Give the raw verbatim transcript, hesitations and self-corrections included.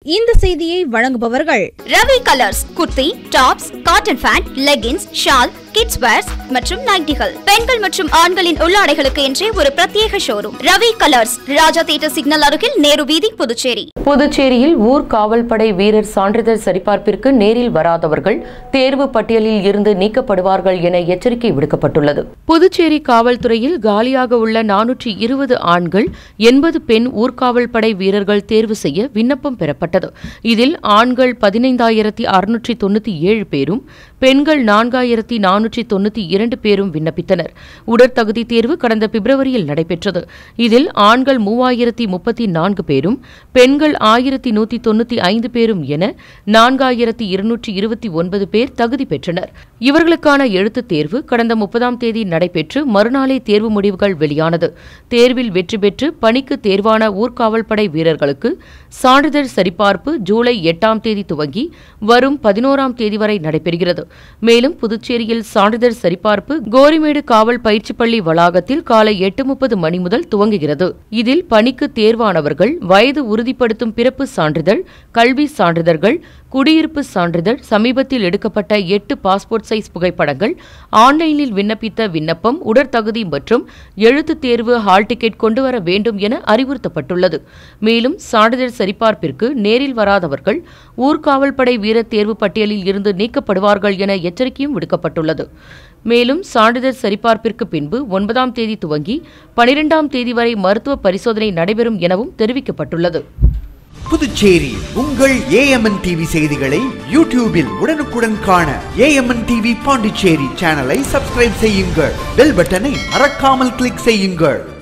இந்த செய்தியை வழங்குபவர்கள் Ravi colours kurti, tops, cotton pant, leggings, shawl, kids wears மற்றும் நைட்டிகள், பெண்கள் மற்றும் ஆண்களின் உள்ளாடைகளுக்கு என்றே ஒரு பிரத்யேக showroom. Ravi colours, Raja theatre signal அருகில், நேரு வீதி, புதுச்சேரி. புதுச்சேரியில் ஊர் காவல்படை வீரர் சான்றிதழ் சரிபார்ப்பிற்கு நேரில் வராதவர்கள் தேர்வு பட்டியலில் இருந்து நீக்கப்படுவார்கள் என எச்சரிக்கை விடுக்கப்பட்டுள்ளது. புதுச்சேரி காவல்துறையில் காலியாக உள்ள நானூற்றி இருபது ஆண்கள், எண்பது பெண் ஊர்காவல் படை வீரர்கள் தேர்வு செய்ய விண்ணப்பம் பெறப்பட்டது. இதில் ஆண்கள் பதினைந்தாயிரத்தி அறுநூற்றி தொண்ணூத்தி ஏழு பேரும், பெண்கள் நான்காயிரத்தி நானூற்றி தொண்ணூத்தி இரண்டு பேரும் விண்ணப்பித்தனர். உடற்தகுதி தேர்வு கடந்த பிப்ரவரியில் நடைபெற்றது. இதில் ஆண்கள் மூவாயிரத்தி முப்பத்தி நான்கு பேரும், பெண்கள் ஆயிரத்தி நூத்தி தொண்ணூத்தி ஐந்து பேரும் என நான்காயிரத்தி இருநூற்றி இருபத்தி ஒன்பது பேர் தகுதி பெற்றனர். இவர்களுக்கான எழுத்துத் தேர்வு கடந்த முப்பதாம் தேதி நடைபெற்று மறுநாளே தேர்வு முடிவுகள் வெளியானது. தேர்வில் வெற்றி பெற்று பணிக்கு தேர்வான ஊர்காவல் படை வீரர்களுக்கு சான்றிதழ் சரிபார்ப்பு ஜூலை எட்டாம் தேதி துவங்கி வரும் பதினோராம் தேதி வரை நடைபெறுகிறது. மேலும் புதுச்சேரியில் சான்றிதழ் சரிபார்ப்பு கோரிமேடு காவல் பயிற்சி பள்ளி வளாகத்தில் காலை எட்டு முப்பது மணி முதல் துவங்குகிறது. இதில் பணிக்கு தேர்வானவர்கள் வயது உறுதிப்படுத்தும் பிறப்பு சான்றிதழ், கல்வி சான்றிதழ்கள், குடியிருப்பு சான்றிதழ், சமீபத்தில் எடுக்கப்பட்ட எட்டு பாஸ்போர்ட் சைஸ் புகைப்படங்கள், ஆன்லைனில் விண்ணப்பித்த விண்ணப்பம், உடற்தகுதி மற்றும் எழுத்துத் தேர்வு ஹால் டிக்கெட் கொண்டுவர வேண்டும் என அறிவுறுத்தப்பட்டுள்ளது. மேலும் சான்றிதழ் சரிபார்ப்பிற்கு நேரில் வராதவர்கள் ஊர்காவல் படை வீரர் தேர்வு பட்டியலில் இருந்து நீக்கப்படுவார்கள் என எச்சரிக்கையும் விடுக்கப்பட்டுள்ளது. மேலும் சான்றிதழ் சரிபார்ப்பிற்கு பின்பு ஒன்பதாம் தேதி துவங்கி பனிரெண்டாம் தேதி வரை மருத்துவ பரிசோதனை நடைபெறும் எனவும் தெரிவிக்கப்பட்டுள்ளது. புதுச்சேரி உங்கள் A M N T V செய்திகளை யூடியூபில் உடனுக்குடன் காண A M N T V Pondicherry சேனலை சப்ஸ்கிரைப் செய்யுங்கள். பெல் பட்டனை மறக்காமல் கிளிக் செய்யுங்கள்.